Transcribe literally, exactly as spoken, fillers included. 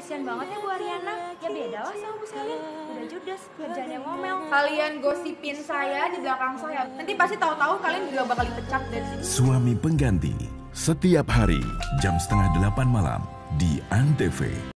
kasihan banget ya Bu Ariana. Ya beda lah sama Bu Selin. Udah judes, kerjanya ngomel. Kalian gosipin saya di belakang saya. Nanti pasti tahu-tahu kalian juga bakal dipecat dari sini. Suami Pengganti. Setiap hari jam setengah delapan malam di Antv.